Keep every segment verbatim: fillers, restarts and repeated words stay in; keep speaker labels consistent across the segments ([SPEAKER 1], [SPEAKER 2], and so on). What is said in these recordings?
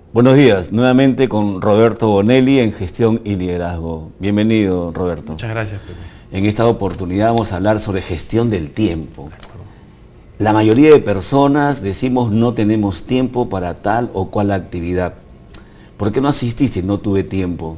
[SPEAKER 1] Buenos días, nuevamente con Roberto Bonelli en Gestión y Liderazgo. Bienvenido, Roberto.
[SPEAKER 2] Muchas gracias, Pepe.
[SPEAKER 1] En esta oportunidad vamos a hablar sobre gestión del tiempo. La mayoría de personas decimos no tenemos tiempo para tal o cual actividad. ¿Por qué no asististe? No tuve tiempo.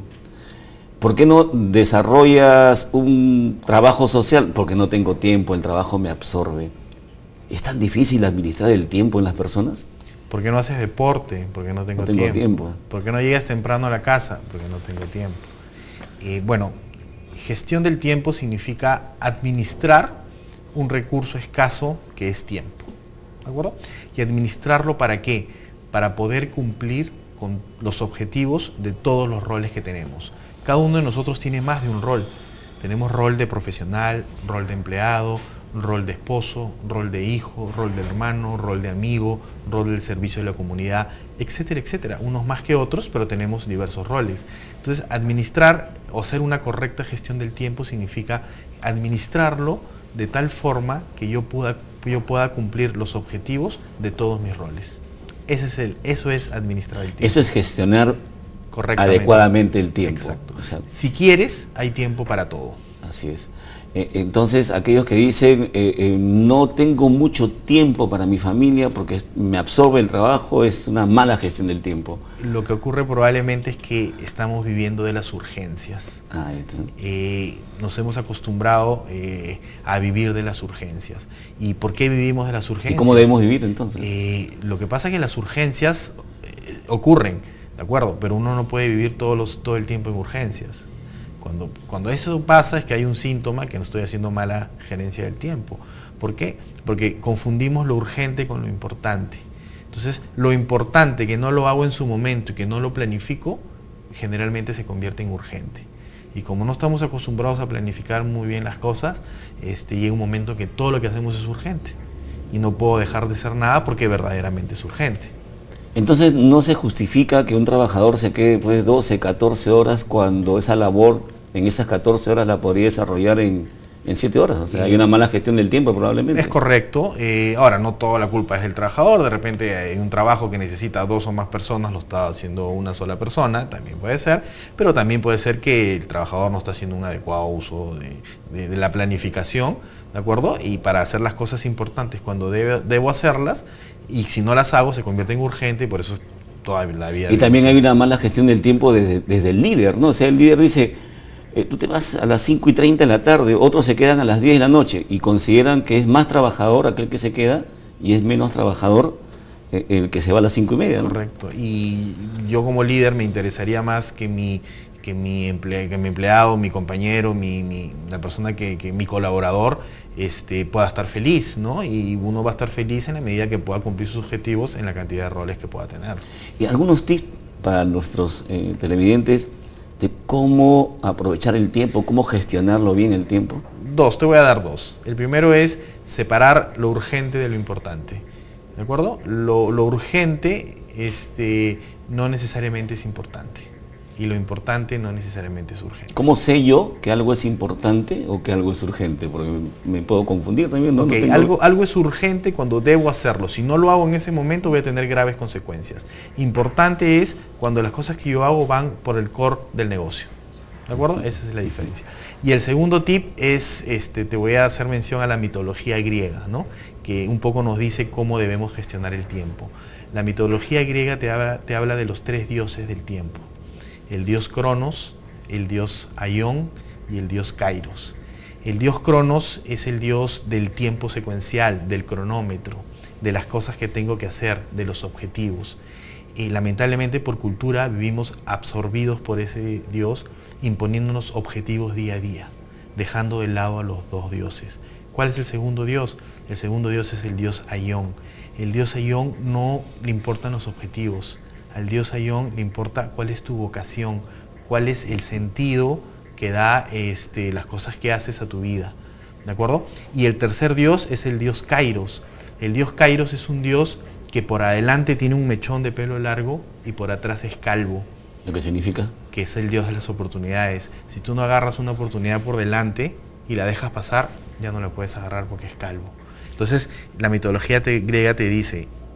[SPEAKER 1] ¿Por qué no desarrollas un trabajo social? Porque no tengo tiempo, el trabajo me absorbe. ¿Es tan difícil administrar el tiempo en las personas?
[SPEAKER 2] ¿Por qué no haces deporte? Porque no tengo,
[SPEAKER 1] no tengo
[SPEAKER 2] tiempo.
[SPEAKER 1] tiempo.
[SPEAKER 2] ¿Por qué no llegas temprano a la casa? Porque no tengo tiempo. Eh, bueno, gestión del tiempo significa administrar un recurso escaso que es tiempo. ¿De acuerdo? ¿Y administrarlo para qué? Para poder cumplir con los objetivos de todos los roles que tenemos. Cada uno de nosotros tiene más de un rol. Tenemos rol de profesional, rol de empleado, rol de esposo, rol de hijo, rol de hermano, rol de amigo, rol del servicio de la comunidad, etcétera, etcétera. Unos más que otros, pero tenemos diversos roles. Entonces, administrar o hacer una correcta gestión del tiempo significa administrarlo de tal forma que yo pueda, yo pueda cumplir los objetivos de todos mis roles. Ese es el, eso es administrar el tiempo.
[SPEAKER 1] Eso es gestionar adecuadamente el tiempo.
[SPEAKER 2] Exacto.
[SPEAKER 1] O sea,
[SPEAKER 2] si quieres, hay tiempo para todo.
[SPEAKER 1] Así es. Entonces, aquellos que dicen, eh, eh, no tengo mucho tiempo para mi familia porque me absorbe el trabajo, es una mala gestión del tiempo.
[SPEAKER 2] Lo que ocurre probablemente es que estamos viviendo de las urgencias.
[SPEAKER 1] Ah, esto.
[SPEAKER 2] Eh, nos hemos acostumbrado eh, a vivir de las urgencias. ¿Y por qué vivimos de las urgencias?
[SPEAKER 1] ¿Y cómo debemos vivir entonces?
[SPEAKER 2] Eh, lo que pasa es que las urgencias eh, ocurren, ¿de acuerdo? Pero uno no puede vivir todos los, todo el tiempo en urgencias. Cuando, cuando eso pasa es que hay un síntoma que no estoy haciendo mala gerencia del tiempo. ¿Por qué? Porque confundimos lo urgente con lo importante. Entonces, lo importante que no lo hago en su momento y que no lo planifico, generalmente se convierte en urgente. Y como no estamos acostumbrados a planificar muy bien las cosas, este, llega un momento que todo lo que hacemos es urgente. Y no puedo dejar de hacer nada porque verdaderamente es urgente.
[SPEAKER 1] Entonces, ¿no se justifica que un trabajador se quede pues, doce, catorce horas cuando esa labor en esas catorce horas la podría desarrollar en, en siete horas? O sea, hay una mala gestión del tiempo probablemente.
[SPEAKER 2] Es correcto. Eh, ahora, no toda la culpa es del trabajador. De repente hay un trabajo que necesita dos o más personas, lo está haciendo una sola persona, también puede ser. Pero también puede ser que el trabajador no está haciendo un adecuado uso de, de, de la planificación, ¿de acuerdo? Y para hacer las cosas importantes cuando debe, debo hacerlas, y si no las hago se convierte en urgente y por eso es toda la vida.
[SPEAKER 1] Y también hay una mala gestión del tiempo desde, desde el líder, ¿no? O sea, el líder dice, eh, tú te vas a las cinco y treinta de la tarde, otros se quedan a las diez de la noche y consideran que es más trabajador aquel que se queda y es menos trabajador eh, el que se va a las cinco y media, ¿no?
[SPEAKER 2] Correcto. Y yo como líder me interesaría más que mi, que mi, emple, que mi empleado, mi compañero, mi, mi, la persona que, que mi colaborador este, pueda estar feliz, ¿no? Y uno va a estar feliz en la medida que pueda cumplir sus objetivos en la cantidad de roles que pueda tener.
[SPEAKER 1] Y algunos tips para nuestros eh, televidentes de cómo aprovechar el tiempo, cómo gestionarlo bien el tiempo.
[SPEAKER 2] Dos, te voy a dar dos. El primero es separar lo urgente de lo importante, ¿de acuerdo? Lo, lo urgente este, no necesariamente es importante. Y lo importante no necesariamente es urgente.
[SPEAKER 1] ¿Cómo sé yo que algo es importante o que algo es urgente? Porque me puedo confundir también, ¿no?
[SPEAKER 2] Okay,
[SPEAKER 1] no tengo...
[SPEAKER 2] algo, algo es urgente cuando debo hacerlo. Si no lo hago en ese momento voy a tener graves consecuencias. Importante es cuando las cosas que yo hago van por el core del negocio. ¿De acuerdo? Esa es la diferencia. Y el segundo tip es, este, te voy a hacer mención a la mitología griega, ¿no? Que un poco nos dice cómo debemos gestionar el tiempo. La mitología griega te habla, te habla de los tres dioses del tiempo. El dios Cronos, el dios Aión y el dios Kairos. El dios Cronos es el dios del tiempo secuencial, del cronómetro, de las cosas que tengo que hacer, de los objetivos. Y lamentablemente por cultura vivimos absorbidos por ese dios, imponiéndonos objetivos día a día, dejando de lado a los dos dioses. ¿Cuál es el segundo dios? El segundo dios es el dios Aión. El dios Aión no le importan los objetivos. Al dios Aión le importa cuál es tu vocación, cuál es el sentido que da este, las cosas que haces a tu vida, ¿de acuerdo? Y el tercer dios es el dios Kairos. El dios Kairos es un dios que por adelante tiene un mechón de pelo largo y por atrás es calvo.
[SPEAKER 1] ¿Lo que significa?
[SPEAKER 2] Que es el dios de las oportunidades. Si tú no agarras una oportunidad por delante y la dejas pasar, ya no la puedes agarrar porque es calvo. Entonces, la mitología te, griega te dice,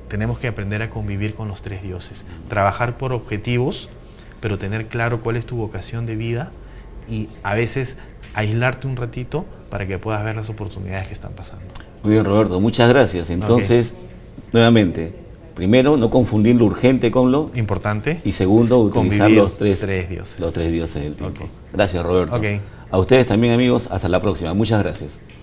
[SPEAKER 2] tenemos que aprender a convivir con los tres dioses. Trabajar por objetivos, pero tener claro cuál es tu vocación de vida y a veces aislarte un ratito para que puedas ver las oportunidades que están pasando.
[SPEAKER 1] Muy bien, Roberto, muchas gracias. Entonces, okay. nuevamente, primero, no confundir lo urgente con lo
[SPEAKER 2] importante.
[SPEAKER 1] Y segundo, utilizar los tres,
[SPEAKER 2] tres dioses.
[SPEAKER 1] Los tres dioses del tiempo.
[SPEAKER 2] Okay.
[SPEAKER 1] Gracias, Roberto.
[SPEAKER 2] Okay.
[SPEAKER 1] A ustedes también, amigos, hasta la próxima. Muchas gracias.